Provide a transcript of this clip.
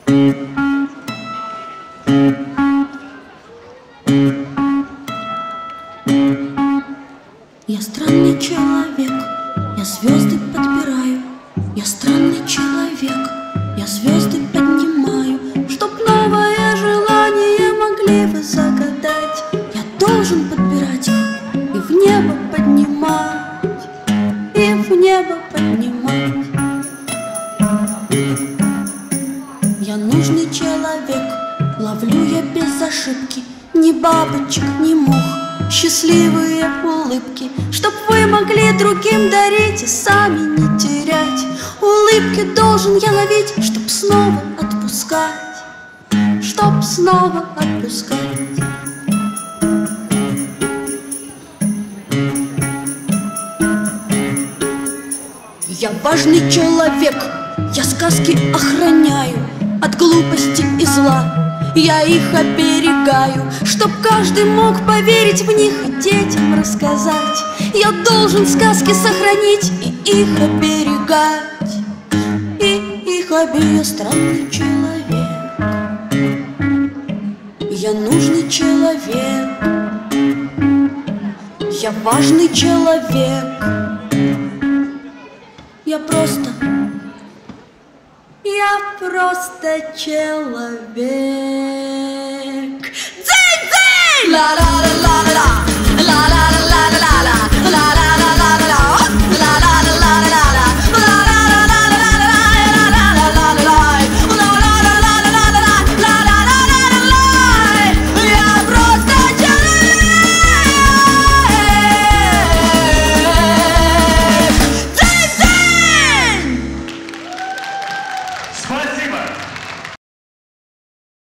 Я странный человек, я звезды подбираю. Я странный человек, я звезды поднимаю. Чтоб новое желание могли вы загадать, я должен подбирать их и в небо поднимать, и в небо поднимать. Я нужный человек, ловлю я без ошибки ни бабочек, ни мух, счастливые улыбки, чтоб вы могли другим дарить и сами не терять. Улыбки должен я ловить, чтоб снова отпускать, чтоб снова отпускать. Я важный человек, я сказки охраняю от глупости и зла. Я их оберегаю, чтоб каждый мог поверить в них и детям рассказать. Я должен сказки сохранить и их оберегать, и их оберегать. Я странный человек, я нужный человек, я важный человек. Я просто человек. Дзынь-дзынь! Ла-ла-ла-ла-ла, ла-ла.